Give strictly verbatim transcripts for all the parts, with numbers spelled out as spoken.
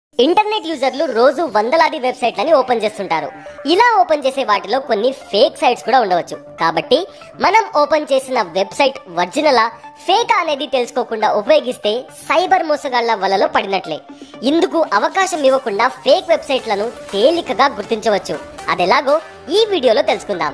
Internet యూజర్లు రోజు వందలాది వెబ్సైట్లని ఓపెన్ చేస్తుంటారు. ఇలా ఓపెన్ చేసే వాటిలో కొన్ని ఫేక్ సైట్స్ కూడా ఉండవచ్చు. కాబట్టి మనం ఓపెన్ చేసిన వెబ్సైట్ ఒరిజినలా ఫేక్ అనేది తెలుసుకోకుండా ఉపయోగిస్తే సైబర్ మోసగాళ్ల వలలో పడినట్లే. ఇందుకు అవకాశం ఇవ్వకుండా ఫేక్ వెబ్సైట్లను తేలికగా గుర్తించవచ్చు. అదెలాగో ఈ వీడియోలో తెలుసుకుందాం.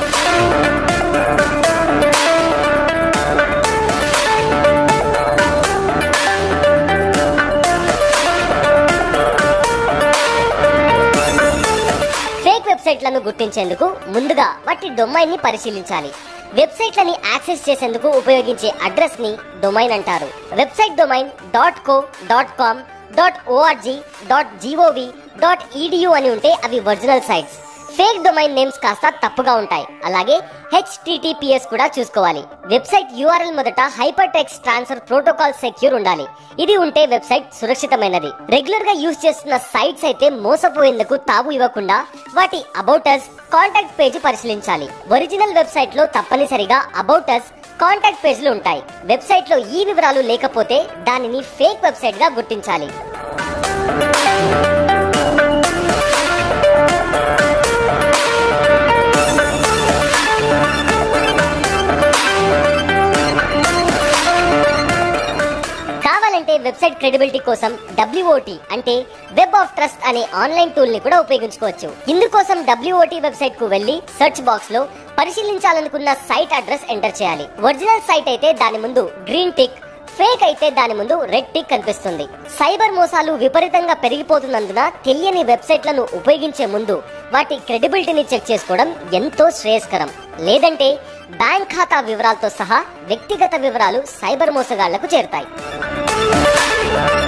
వెబ్సైట్లను గుర్తించేందుకు ముందుగా వాటి డొమైన్ ని పరిశీలించాలి. వెబ్సైట్లని యాక్సెస్ చేసేందుకు ఉపయోగించే అడ్రస్ ని డొమైన్ అంటారు. Website domain dot co dot com dot ORG dot GOV dot EDU అని ఉంటే అవి original sites. Fake domain names కాస్త తప్పుగా ఉంటాయి. అలాగే హెచ్టిటిపిఎస్ కూడా చూసుకోవాలి. వెబ్సైట్ యూఆర్ఎల్ మొదట hyper text transfer protocol secure ఉండాలి. ఇది ఉంటే వెబ్సైట్ సురక్షితమైనది. రెగ్యులర్ గా యూజ్ చేస్తున్న సైట్స్ అయితే మోసపోయేందుకు తావు ఇవ్వకుండా వాటి అబౌట్ us, కాంటాక్ట్ పేజీ పరిశీలించాలి. ఒరిజినల్ వెబ్సైట్ లో తప్పనిసరిగా అబౌట్ us, కాంటాక్ట్ పేజీలు ఉంటాయి. వెబ్సైట్ లో ఈ వివరాలు లేకపోతే దానిని ఫేక్ వెబ్సైట్ గా గుర్తించాలి. వెబ్సైట్ క్రెడిబిలిటీ కోసం డబ్ల్యూఓటీ అంటే వెబ్ ఆఫ్ ట్రస్ట్ అనే ఆన్లైన్ టూల్ ని కూడా ఉపయోగించుకోవచ్చు. ఇందుకోసం డబ్ల్యూఓటీ వెబ్సైట్ కు వెళ్లి సెర్చ్ బాక్స్ లో పరిశీలించాలనుకున్న సైట్ అడ్రస్ ఎంటర్ చేయాలి. ఒరిజినల్ సైట్ అయితే దాని ముందు గ్రీన్ టిక్, ఫేక్ అయితే దాని ముందు రెడ్ టిక్ కనిపిస్తుంది. సైబర్ మోసాలు విపరీతంగా పెరిగిపోతున్నందున తెలియని వెబ్సైట్లను ఉపయోగించే ముందు వాటి క్రెడిబిలిటీని చెక్ చేసుకోవడం ఎంతో శ్రేయస్కరం. లేదంటే బ్యాంక్ ఖాతా వివరాలతో సహా వ్యక్తిగత వివరాలు సైబర్ మోసగాళ్లకు చేరుతాయి.